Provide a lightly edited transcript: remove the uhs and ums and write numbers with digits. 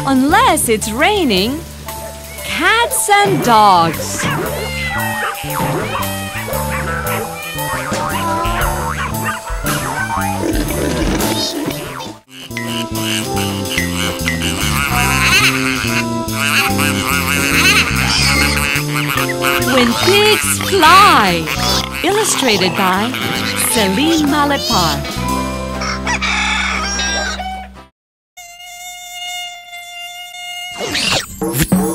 Unless it's raining. Cats and dogs. When pigs fly. Illustrated by Celine Malepar.